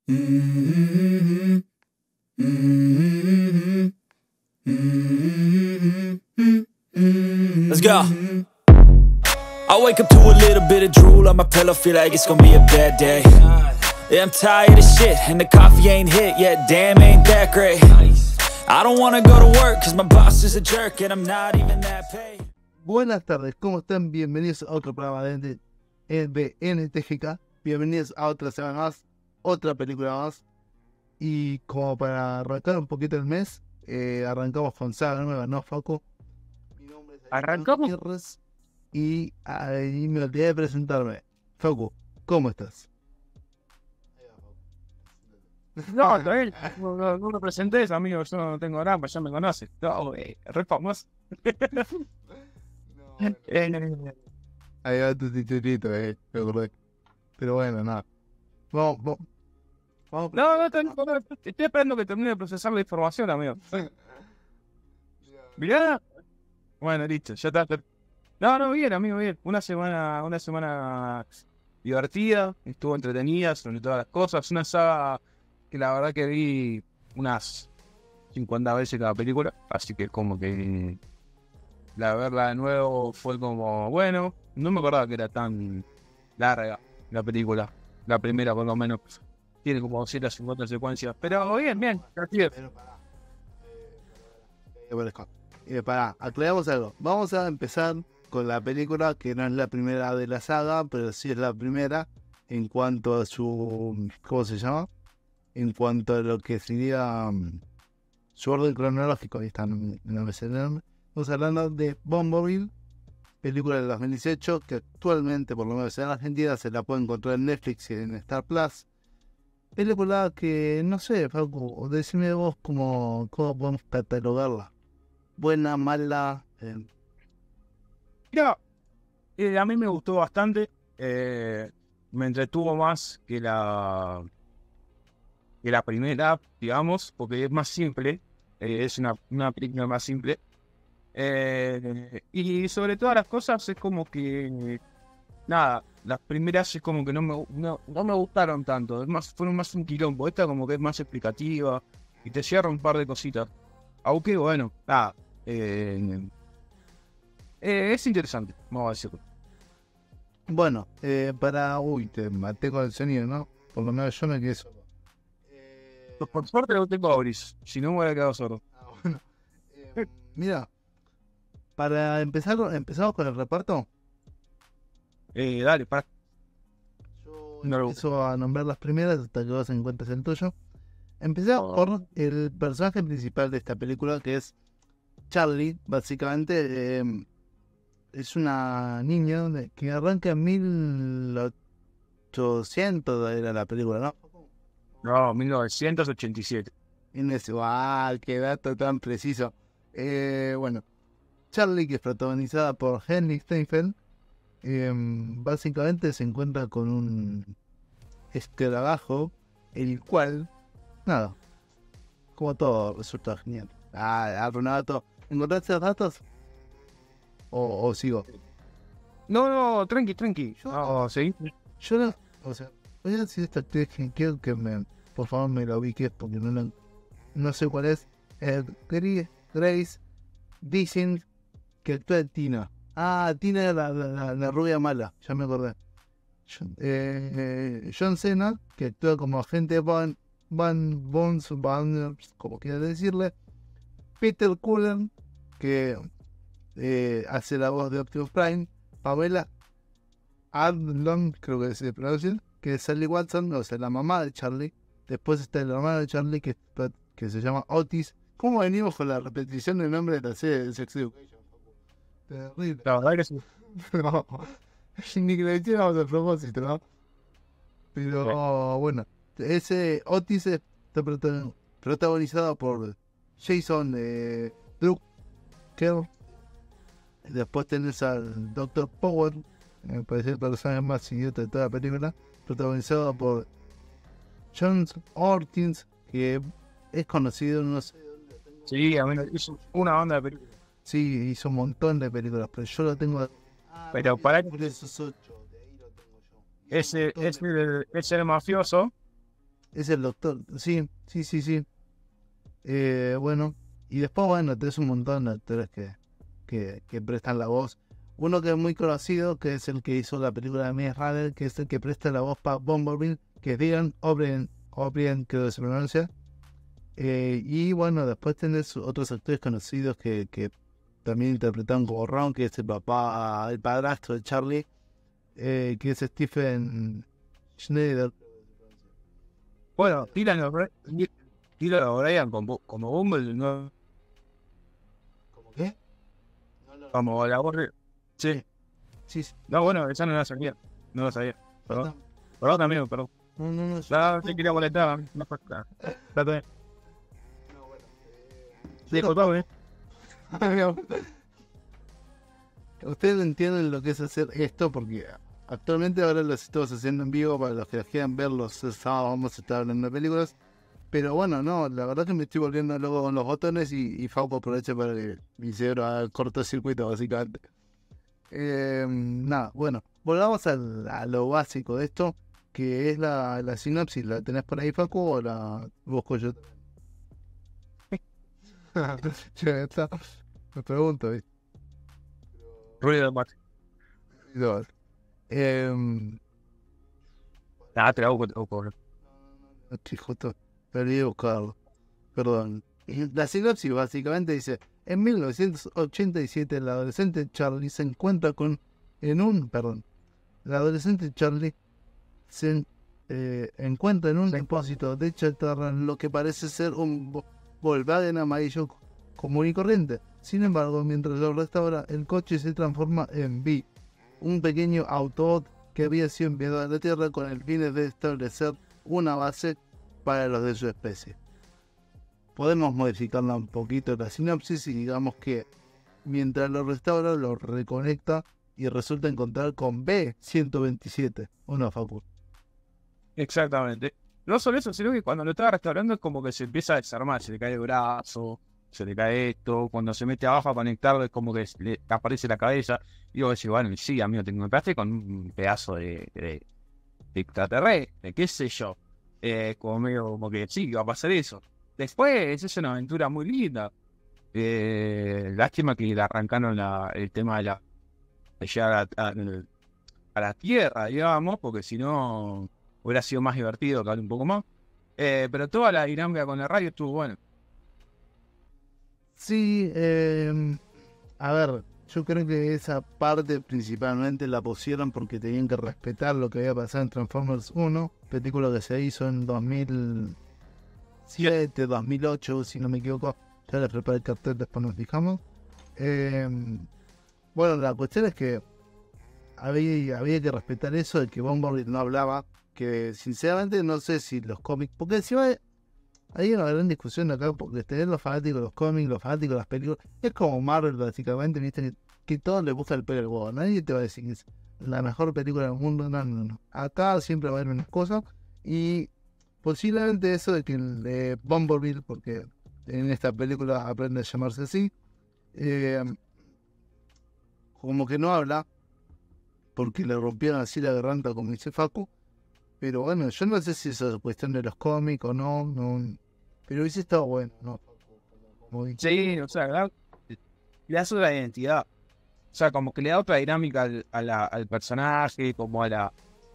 Mm-hmm. Mm-hmm. Mm-hmm. Let's go. I wake up to a little bit of drool on my pillow, feel like it's gonna be a bad day. Yeah, I'm tired of shit, and the coffee ain't hit yet, damn, ain't that great. I don't wanna go to work, cause my boss is a jerk, and I'm not even that paid. Buenas tardes, ¿cómo están? Bienvenidos a otro programa de NTGK. Bienvenidos a otra semana más, otra película más. Y como para arrancar un poquito el mes, arrancamos con saga nueva, ¿no, Facu? Mi nombre es ¿Arrancamos? Gutiérrez y ahí me olvidé de presentarme. Facu, ¿cómo estás? No, todavía no me presentes, amigo, yo no tengo nada, ya me conoces. No, re famoso. Ahí va tu titulito, me acordé. Pero bueno, nada. Vamos. No, estoy esperando que termine de procesar la información, amigo. Mirá. Bueno, listo, ya está. No, bien, amigo, bien. Una semana divertida, estuvo entretenida sobre todas las cosas. Una saga que la verdad que vi unas 50 veces cada película, así que como que la verla de nuevo fue como, bueno, no me acordaba que era tan larga la película, la primera por lo menos, tiene como 250 secuencias, pero bien, divertido. Pero pará, aclaramos algo. Vamos a empezar con la película que no es la primera de la saga, pero sí es la primera en cuanto a su... ¿Cómo se llama? En cuanto a lo que sería su orden cronológico. Ahí están en el escenario. Estamos hablando de Bumblebee, película del 2018, que actualmente, por lo menos en Argentina, se la puede encontrar en Netflix y en Star Plus. Película que, no sé, Facu, decime vos cómo podemos catalogarla. Buena, mala. Mira, a mí me gustó bastante, me entretuvo más que la primera, digamos, porque es más simple, es una película más simple. Y sobre todas las cosas es como que nada, las primeras es como que no me gustaron tanto, fueron más un quilombo. Esta como que es más explicativa y te cierra un par de cositas, aunque bueno, nada, es interesante, vamos a decirlo. Bueno, Uy, te maté con el sonido, ¿no? Por lo menos yo me quedé solo. Por suerte lo tengo a Boris, si no me hubiera quedado sordo. Bueno. Mira, para empezamos con el reparto. Dale, para. Yo No lo- empiezo a nombrar las primeras hasta que vos encuentres el tuyo. Empezamos por el personaje principal de esta película, que es Charlie. Básicamente es una niña que arranca en 1800, era la película, ¿no? No, 1987. Qué dato tan preciso. Bueno, Charlie, que es protagonizada por Henry Steinfeld, básicamente se encuentra con un escarabajo, el cual, nada, como todo, resulta genial. Arruinado todo. ¿Encontraste los datos? ¿O sigo? No, tranqui. Sí. Yo no, o sea, voy a decir esta actriz que quiero que por favor me la ubiques porque no sé cuál es. Grace dicen que actúa de Tina. Tina era la rubia mala, ya me acordé. John Cena, que actúa como agente Van como quiera decirle. Peter Cullen, que hace la voz de Optimus Prime. Pamela Adlon, creo que se pronuncia, que es Sally Watson, o sea, la mamá de Charlie. Después está el hermano de Charlie, que se llama Otis. ¿Cómo venimos con la repetición del nombre de la serie de Sex Education? Terrible. La verdad que sí. No, ni que lo hiciéramos a propósito, ¿no? Pero bueno, ese Otis está protagonizado por Jason Drucker. Después tenés al Dr. Power, me parece el personaje más idiota de toda la película, protagonizado por John Ortins, que es conocido, no sé dónde lo tengo. Sí, a mí hizo una banda de películas. Sí, hizo un montón de películas, pero yo lo tengo. Pero para por esos 8, de ahí lo tengo yo. es el mafioso Es el doctor. Sí, sí, sí, sí. Bueno, y después, bueno, tenés un montón de actores que prestan la voz. Uno que es muy conocido, que es el que hizo la película de Maze Runner, que es el que presta la voz para Bumblebee, que es Dylan O'Brien, creo que se pronuncia. Y bueno, después tenés otros actores conocidos que también interpretaron como Ron, que es el papá, el padrastro de Charlie, que es Stephen Schneider. Bueno, Dylan O'Brien como Bumble, ¿no? ¿Cómo qué? Como la voz de... Sí. Sí, sí. No, bueno, esa no la sabía. No la sabía. Perdón. Perdón, amigo, perdón. No. No, te quería molestar. No fue claro. Está bien. Disculpame. Ustedes entienden lo que es hacer esto porque actualmente ahora lo estamos haciendo en vivo para los que quieran verlos. Sábado vamos a estar hablando de películas. Pero bueno, no, la verdad que me estoy volviendo loco con los botones y Fauco aprovecha para que mi cerebro haga cortocircuito básicamente. Nada, bueno, volvamos a lo básico de esto, que es la sinopsis. ¿La tenés por ahí, Facu, o la busco yo? Ya está. Me pregunto, ¿viste? Ruido de mate. No, Ah, te la busco. estoy justo perdí de buscarlo. Perdón. La sinopsis básicamente dice: en 1987 la adolescente Charlie se encuentra la adolescente Charlie se encuentra en un depósito de chatarra en lo que parece ser un Volkswagen amarillo común y corriente. Sin embargo, mientras lo restaura, el coche se transforma en V, un pequeño Autobot que había sido enviado a la Tierra con el fin de establecer una base para los de su especie. Podemos modificarla un poquito la sinopsis y digamos que mientras lo restaura, lo reconecta y resulta encontrar con B-127. ¿O no, Facu? Exactamente. No solo eso, sino que cuando lo estaba restaurando es como que se empieza a desarmar, se le cae el brazo, se le cae esto, cuando se mete abajo a conectarlo es como que le aparece la cabeza. Y vos decís, bueno, sí, amigo, te encontraste con un pedazo de extraterrestre, qué sé yo. Como medio como que sí, va a pasar eso. Después es una aventura muy linda. Lástima que le arrancaron el tema de llegar a la Tierra, digamos, porque si no hubiera sido más divertido que hable un poco más. Pero toda la dinámica con la radio estuvo buena. Sí, a ver, yo creo que esa parte principalmente la pusieron porque tenían que respetar lo que había pasado en Transformers 1, película que se hizo en 2007, 2008, si no me equivoco. Ya les preparé el cartel, después nos fijamos. Bueno, la cuestión es que había que respetar eso de que Bumblebee no hablaba, que sinceramente no sé si los cómics, porque encima hay una gran discusión acá, porque tener los fanáticos de los cómics, los fanáticos de las películas, es como Marvel básicamente, viste, que todos les gusta el pelo del huevo. Nadie te va a decir que es la mejor película del mundo, no. Acá siempre va a haber unas cosas, y posiblemente eso de que el de Bumblebee, porque en esta película aprende a llamarse así, como que no habla, porque le rompieron así la garganta, como dice Facu. Pero bueno, yo no sé si eso es cuestión de los cómics o no. Pero hubiese estado bueno, ¿no? Sí, o sea, le da otra identidad. O sea, como que le da otra dinámica al personaje, como a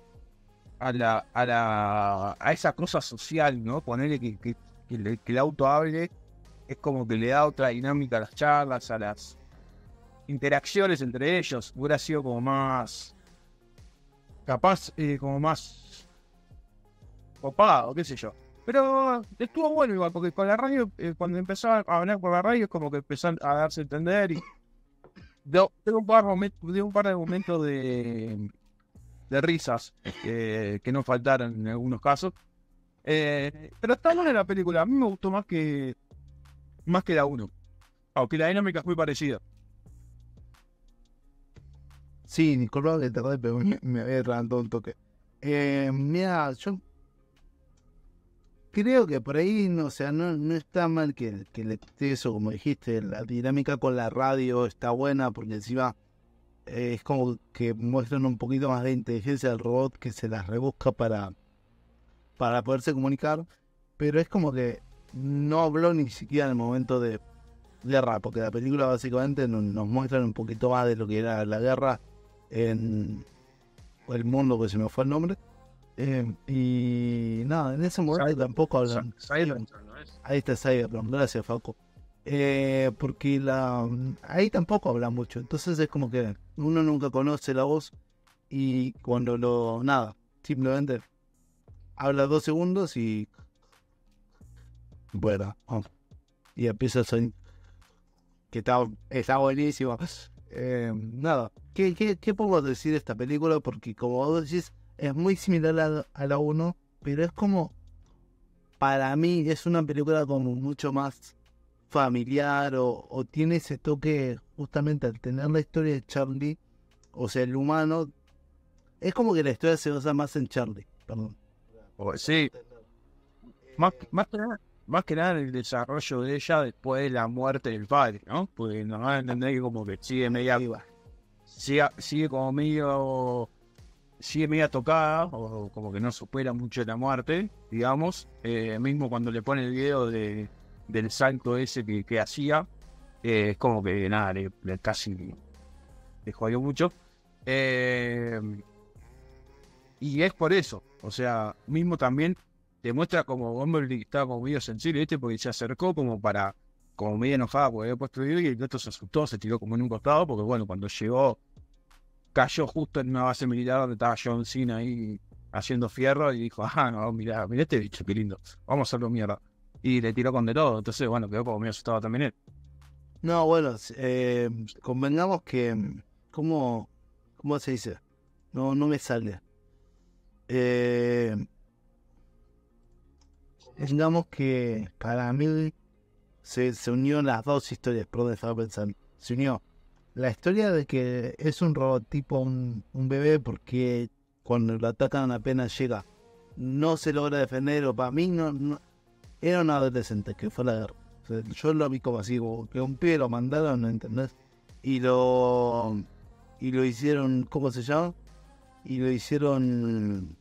esa cosa social, ¿no? Ponerle que el auto hable, es como que le da otra dinámica a las charlas, a las interacciones entre ellos. Hubiera sido como más capaz, como más copado, qué sé yo. Pero estuvo bueno igual, porque con la radio, cuando empezó a hablar por la radio, es como que empezó a darse a entender y tengo un par de momentos de risas que no faltaron en algunos casos. Pero está buena la película, a mí me gustó más que la 1, aunque la dinámica es muy parecida. Sí, disculpa que tardé, pero me había adelantado un toque. Mira, yo creo que por ahí, no, o sea, no está mal que le esté eso, como dijiste, la dinámica con la radio está buena, porque encima es como que muestran un poquito más de inteligencia del robot que se las rebusca para para poderse comunicar, pero es como que no habló ni siquiera en el momento de guerra, porque la película básicamente nos muestra un poquito más de lo que era la guerra en el mundo, que se me fue el nombre. Y nada, en ese momento tampoco hablan. Cybertron, ¿no es? Ahí está Cybertron, gracias Faco. Porque ahí tampoco habla mucho, entonces es como que uno nunca conoce la voz y cuando simplemente habla 2 segundos y bueno, y empieza a sonar que está buenísimo. Nada, ¿qué puedo decir de esta película? Porque como vos decís, es muy similar a la 1, pero es como, para mí es una película como mucho más familiar o tiene ese toque justamente al tener la historia de Charlie, o sea, el humano, es como que la historia se basa más en Charlie, perdón. Sí, más que nada en el desarrollo de ella después de la muerte del padre, ¿no? Porque nos van a entender que como que sigue media tocada, o como que no supera mucho la muerte, digamos. Mismo cuando le pone el video del salto ese que hacía, es como que nada, le casi le jodió mucho. Y es por eso, o sea, mismo también te muestra como Bumblebee estaba como medio sensible, ¿viste? Porque se acercó como medio enojada porque había puesto el video y el otro se asustó, se tiró como en un costado, porque bueno, cuando llegó, cayó justo en una base militar donde estaba John Cena ahí haciendo fierro y dijo, no, mirá este bicho, qué lindo, vamos a hacerlo mierda. Y le tiró con de todo, entonces bueno, quedó como medio asustado también él. No, bueno, convengamos que, ¿cómo se dice? No me sale. Digamos que para mí se unió las dos historias, por donde estaba pensando. Se unió la historia de que es un robot tipo un bebé, porque cuando lo atacan apenas llega, no se logra defender, o para mí no era un adolescente que fue a la guerra. O sea, yo lo vi como así, como que un pibe lo mandaron, ¿no entendés? Y lo hicieron, ¿cómo se llama? Y lo hicieron,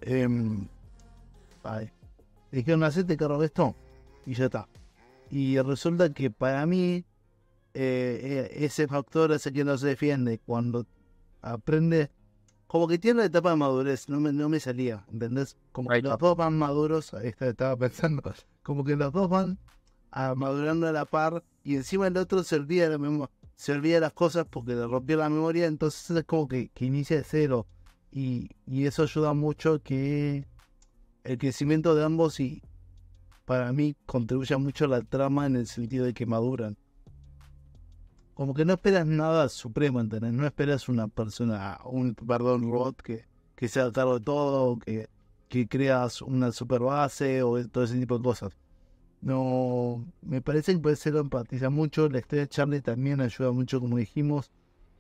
dijeron, hacete cargo de esto y ya está. Y resulta que para mí ese factor hace que no se defiende. Cuando aprende, como que tiene la etapa de madurez, no me salía, ¿entendés? Como que los dos van maduros, estaba pensando, como que los dos van madurando a la par, y encima el otro se olvida de las cosas porque le rompió la memoria, entonces es como que inicia de cero, y eso ayuda mucho que el crecimiento de ambos, y para mí contribuye mucho a la trama en el sentido de que maduran. Como que no esperas nada supremo, ¿entendés? No esperas una persona, un robot que sea a cargo de todo, que creas una super base o todo ese tipo de cosas. No, me parece que puede ser, lo empatiza mucho. La historia de Charlie también ayuda mucho, como dijimos.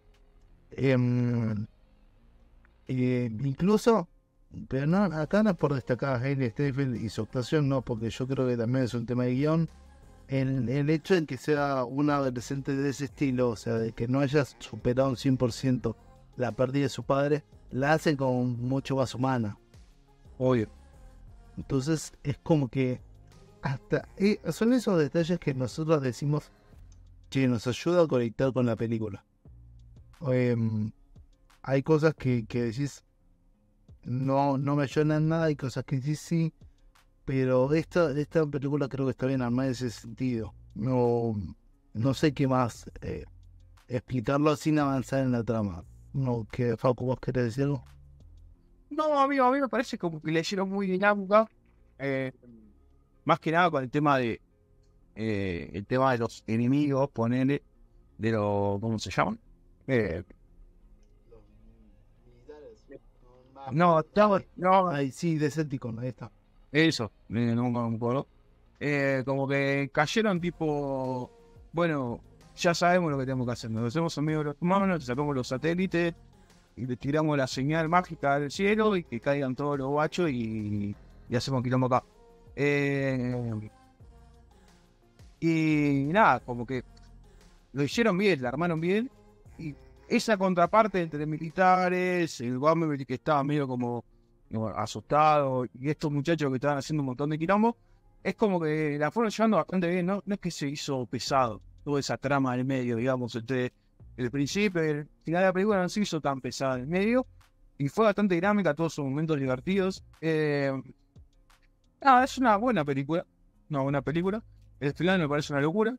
Incluso, pero no, acá no es por destacar a Hailey Steinfeld y su actuación, no, porque yo creo que también es un tema de guión. El hecho de que sea una adolescente de ese estilo, o sea, de que no haya superado un 100% la pérdida de su padre, la hace con mucho más humana. Obvio. Entonces es como que son esos detalles que nosotros decimos que nos ayuda a conectar con la película. Hay cosas que decís no me ayudan nada, hay cosas que decís sí, pero esta película creo que está bien armada en ese sentido. No sé qué más explicarlo sin avanzar en la trama. No, que Facu, ¿vos querés decir algo? No, amigo, a mí me parece como que le hicieron muy dinámica. Más que nada con el tema de los enemigos, ponerle, de los, ¿cómo se llaman? No. Ay, sí, Decepticon, ahí está. Eso, no me acuerdo. Como que cayeron tipo, bueno, ya sabemos lo que tenemos que hacer. Nos hacemos amigos de los humanos, sacamos los satélites y le tiramos la señal mágica al cielo y que caigan todos los guachos y hacemos quilombo acá. Y nada, como que lo hicieron bien, la armaron bien. Y esa contraparte entre militares, el Bumblebee que estaba medio como asustado, y estos muchachos que estaban haciendo un montón de quilombo, es como que la fueron llevando bastante bien, ¿no? No es que se hizo pesado toda esa trama del medio, digamos, entre el principio y el final de la película no se hizo tan pesada en el medio, y fue bastante dinámica, todos sus momentos divertidos. Nada, es una buena película, el final me parece una locura.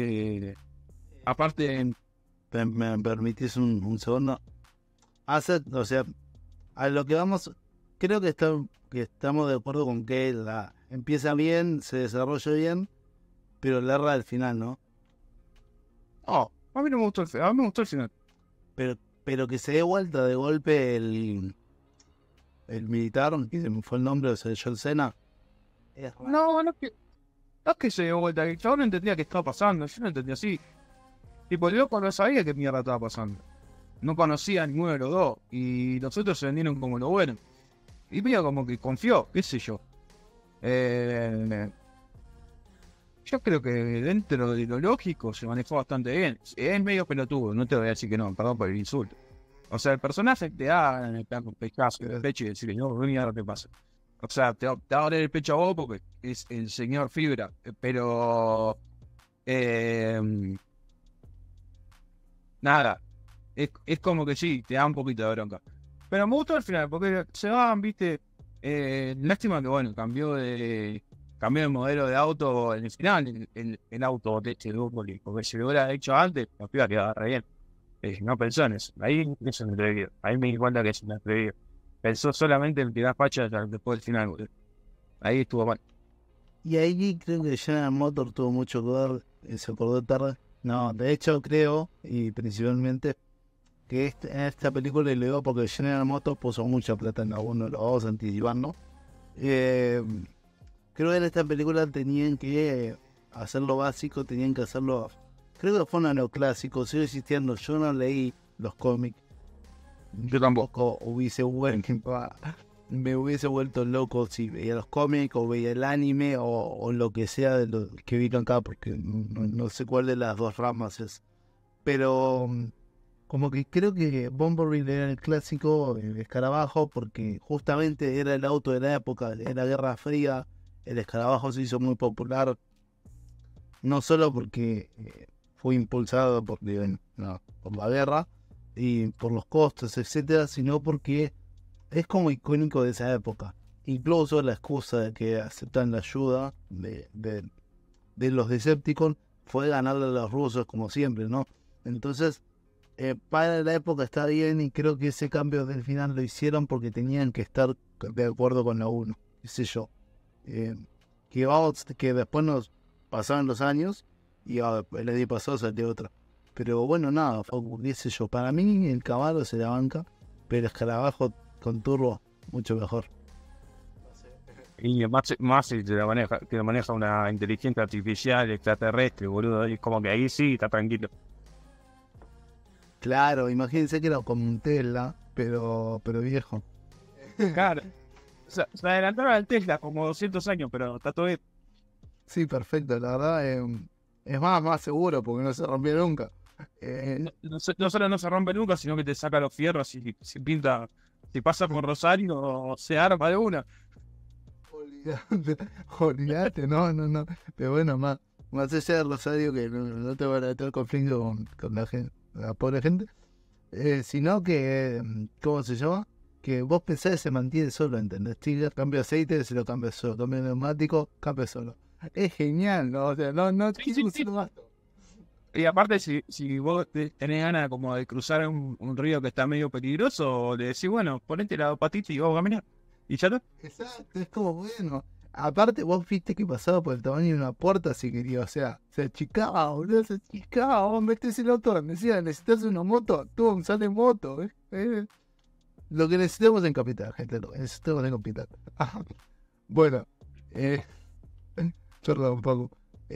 Aparte, ¿Me permitís un segundo? O sea, a lo que vamos, creo que estamos de acuerdo con que empieza bien, se desarrolla bien, pero le erra al final, ¿no? a mí no me gustó a mí me gustó el final. Pero que se dé vuelta de golpe el militar, que se me fue el nombre, o sea, John Cena. No es que se dio vuelta, el chabón no entendía qué estaba pasando, yo no entendía así. Tipo, el loco no sabía qué mierda estaba pasando. No conocía a ninguno de los dos. Y los otros se vendieron como lo bueno. Y medio como que confió, qué sé yo. Yo creo que dentro de lo lógico se manejó bastante bien. Es medio pelotudo, no te voy a decir que no, perdón por el insulto. O sea, el personaje te da en el pechazo, en el pecho y decirle, no, mira lo que pasa. O sea, te va a doler el pecho a vos porque es el señor Fibra. Pero... nada, es como que sí, te da un poquito de bronca. Pero me gustó al final, porque se van, viste, lástima que bueno, cambió de modelo de auto en el final, el auto de este grupo, porque si lo hubiera hecho antes, la piba quedaba re bien. No pensó en eso, ahí es un atrevido, ahí me di cuenta que es un atrevido. Pensó solamente en tirar facha después del final, boludo. Ahí estuvo mal. Y ahí creo que General Motors tuvo mucho que ver, se acordó tarde. No, de hecho creo, y principalmente, que en esta película le digo porque General Motors puso mucha plata en la 1, lo vamos a anticipar, ¿no? Creo que en esta película tenían que hacer lo básico, tenían que hacerlo... Creo que fue un neoclásico, sigue existiendo, yo no leí los cómics. Yo tampoco. Me hubiese vuelto loco si veía los cómics o veía el anime o lo que sea de lo que vi acá, porque no sé cuál de las dos ramas es. Pero como que creo que Bumblebee era el clásico, el escarabajo, porque justamente era el auto de la época, en la Guerra Fría. El escarabajo se hizo muy popular, no solo porque fue impulsado por la guerra y por los costos, etcétera, sino porque es como icónico de esa época. Incluso la excusa de que aceptan la ayuda de los Decepticons fue ganarle a los rusos como siempre, ¿no? Entonces, para la época está bien, y creo que ese cambio del final lo hicieron porque tenían que estar de acuerdo con la 1, qué sé yo. Que después nos pasaron los años y el año pasado salió otra. Pero bueno, nada, qué sé yo. Para mí el caballo se la banca, pero el escarabajo con turbo, mucho mejor. Y más si te lo maneja una inteligencia artificial extraterrestre, boludo. Es como que ahí sí está tranquilo. Claro, imagínense que era como un Tesla, pero viejo. Claro. O sea, se adelantaron al Tesla como 200 años, pero está todo bien. Sí, perfecto, la verdad es más seguro porque no se rompió nunca. No solo no se rompe nunca, sino que te saca los fierros y si pinta, si pasa por Rosario, se arma de una. Olvídate, no. Pero bueno, más allá de Rosario, que no te van a meter conflicto con la gente, la pobre gente, sino que, ¿cómo se llama? Que vos pensás que se mantiene solo, ¿entendés? Cambio aceite, se lo cambia solo, cambio neumático, cambia solo. Es genial, ¿no? O sea, no tiene un solo gasto. Y aparte, si vos tenés ganas como de cruzar un río que está medio peligroso, le decís, bueno, ponete la patita y vamos a caminar. Y ya está. Exacto, es como bueno. Aparte, vos viste que pasaba por el tamaño de una puerta si quería, o sea, se achicaba, boludo, vos metés el auto, me decía, necesitas una moto, tú, sale moto, lo que necesitamos en Capital, gente, lo que necesitamos en Capital. Bueno, perdón un poco.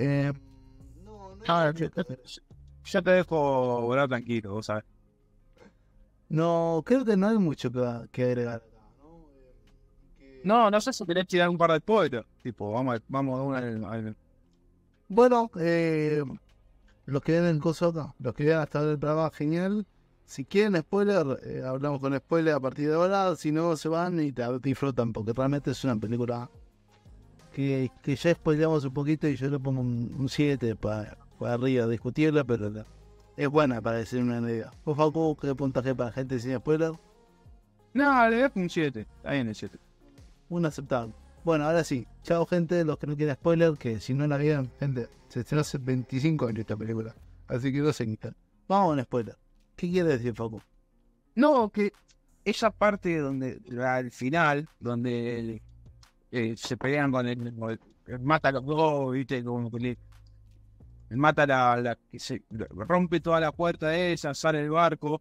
Ya te dejo volar tranquilo, vos sabés. No, creo que no hay mucho que agregar acá, ¿no? No sé si querés tirar un par de spoilers. Tipo, vamos a una. Bueno, los que ven el coso acá, los que ven hasta el programa, genial. Si quieren spoiler, hablamos con spoiler a partir de ahora. Si no, se van y te disfrutan, porque realmente es una película que ya spoileamos un poquito y yo le pongo un 7 para arriba, discutirla, pero es buena para decir una idea. ¿Vos, Facu, qué puntaje para gente sin spoiler? No, le doy un 7. Está bien el 7. Un aceptable. Bueno, ahora sí. Chao, gente. Los que no quieren spoiler, que si no la vieron, gente, se estrenó hace 25 años esta película. Así que no se quitan. Vamos a un spoiler. ¿Qué quiere decir, Facu? No, que esa parte donde, al final, donde se pelean con él mata a los dos, viste, como que él mata que se rompe toda la puerta esa, sale el barco,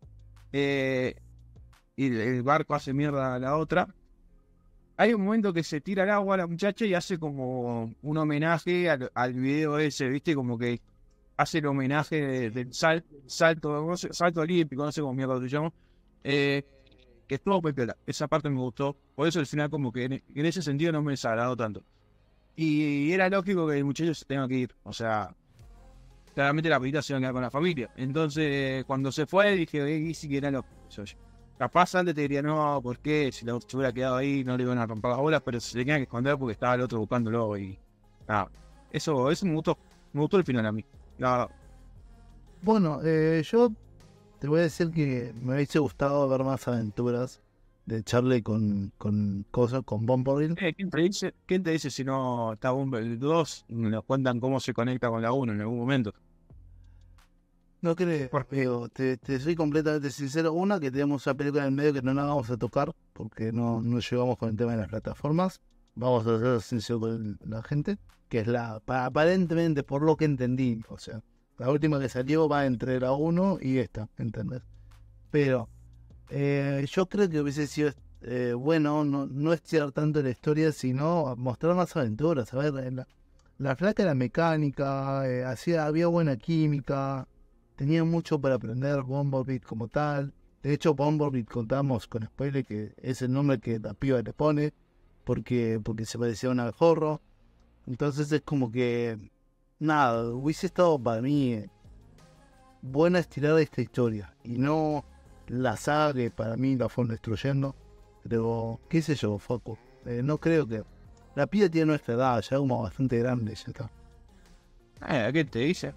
y el barco hace mierda a la otra. Hay un momento que se tira al agua a la muchacha y hace como un homenaje al video ese, viste, como que hace el homenaje del salto olímpico, no sé cómo mierda se llama, que estuvo muy piola. Esa parte me gustó, por eso al final como que en ese sentido no me desagradó tanto. Y era lógico que el muchacho se tenga que ir, o sea, claramente la película se iba a quedar con la familia. Entonces, cuando se fue, dije, sí que era lógico. Capaz antes te diría, no, ¿por qué? Si se hubiera quedado ahí, no le iban a romper las bolas, pero se tenía que esconder porque estaba el otro buscándolo y nada. Eso me gustó el final a mí. Nada. Bueno, yo te voy a decir que me hubiese gustado ver más aventuras de Charlie con Bumblebee. ¿Quién te dice si no está Bumblebee 2? Nos cuentan cómo se conecta con la 1 en algún momento. No creo, amigo, te soy completamente sincero. Una, que tenemos una película en el medio que no la vamos a tocar porque no llegamos con el tema de las plataformas. Vamos a ser sinceros con la gente, que es aparentemente, por lo que entendí, o sea, la última que salió va entre la 1 y esta, ¿entendés? Pero yo creo que hubiese sido bueno no estirar tanto la historia, sino mostrar más aventuras. A ver, la flaca era mecánica, había buena química. Tenía mucho para aprender Bumblebee como tal. De hecho, Bumblebee, contamos con spoiler, que es el nombre que la piba le pone, porque se parecía a un abejorro. Entonces es como que, nada, hubiese estado para mí buena estirar esta historia. Y no la saga que para mí la fueron destruyendo. Pero, qué sé yo, Foco. No creo que... La piba tiene nuestra edad, ya como bastante grande, ya está. ¿Qué te dice?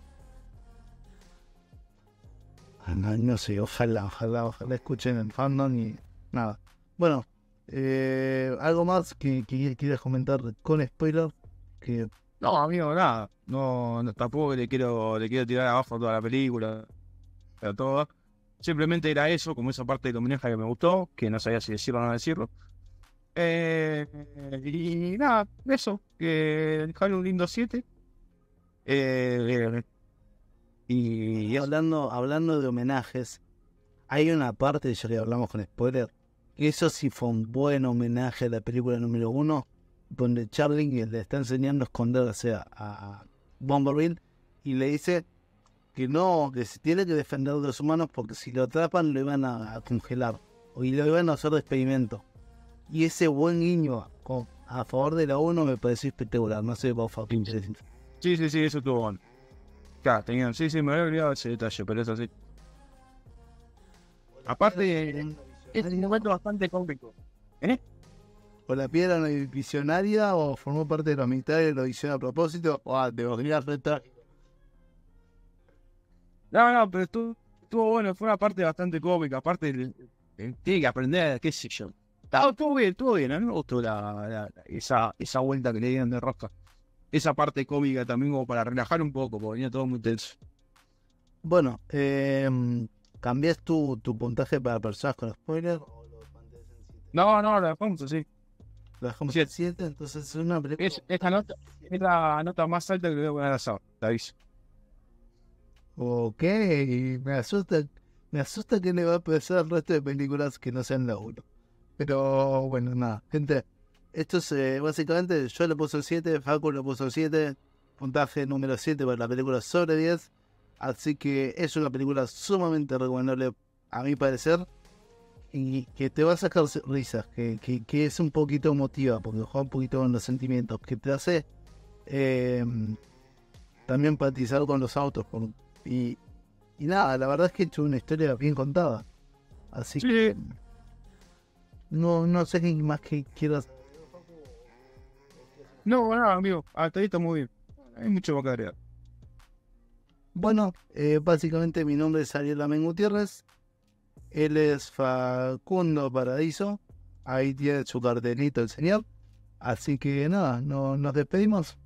No sé, ojalá escuchen el fandom y nada. Bueno, algo más que quieras comentar con spoiler. Que... No, amigo, nada. No, tampoco le quiero tirar abajo toda la película, pero todo. Simplemente era eso, como esa parte del homenaje que me gustó, que no sabía si decirlo o no decirlo. Y nada, eso, que dejarle un lindo 7. Y hablando de homenajes, hay una parte, ya que hablamos con spoiler, que eso sí fue un buen homenaje a la película número 1, donde Charlie le está enseñando a esconderse a Bumblebee y le dice que no, que se tiene que defender de los humanos porque si lo atrapan lo iban a congelar y lo iban a hacer de experimento. Y ese buen guiño a favor de la 1 me pareció espectacular. No sé, vos, Facu. Sí, eso estuvo bueno. Claro, sí, me había olvidado ese detalle, pero es así. Aparte, es un momento bastante cómico. O la piedra no es visionaria, o formó parte de los militares, lo hicieron a propósito, o te volvías re trágico. No, pero estuvo bueno, fue una parte bastante cómica. Aparte, tiene que aprender, qué sé yo. Estuvo bien, a mí me gustó esa vuelta que le dieron de rosca. Esa parte cómica también como para relajar un poco, porque venía todo muy tenso. Bueno, ¿cambiás tu puntaje para personas con spoiler o lo mantienes en 7? No, lo dejamos así. Lo dejamos en 7, entonces es una película... Esta nota es la nota más alta que le voy a poner a sábado, te aviso. Ok, me asusta que le va a pasar al resto de películas que no sean la 1. Pero bueno, nada, gente, esto es básicamente, yo le puse el 7, Facu le puso el 7, puntaje número 7 para la película sobre 10, así que es una película sumamente recomendable a mi parecer, y que te va a sacar risas, que es un poquito emotiva, porque juega un poquito con los sentimientos, que te hace también empatizar con los autos, y Y nada, la verdad es que he hecho una historia bien contada. Así Sí. que no sé qué más que quieras. No, nada, amigo. Hasta ahí está muy bien. Hay mucho más que agregar. Bueno, básicamente mi nombre es Ariel Amén Gutiérrez. Él es Facundo Paradiso. Ahí tiene su cartelito el señor. Así que nada, nos despedimos.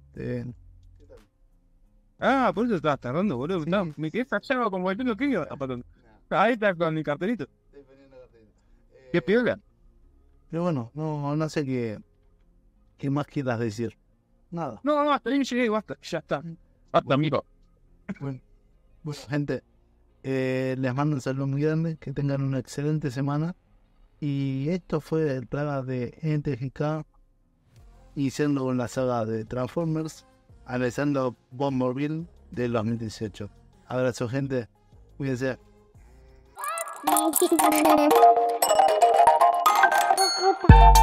Ah, por eso estabas tardando, boludo. Sí. No, me quedé fachado como el pelo que iba. Ahí está con mi cartelito. Qué piola. Pero bueno, no sé qué más quieras decir. Nada. No, hasta ahí llegué, basta. Ya está. Hasta, amigo. Bueno, gente, les mando un saludo muy grande. Que tengan una excelente semana. Y esto fue el programa de NTGK, iniciando con la saga de Transformers, analizando Bumblebee del 2018. Abrazo, gente. Cuídense. Thank you.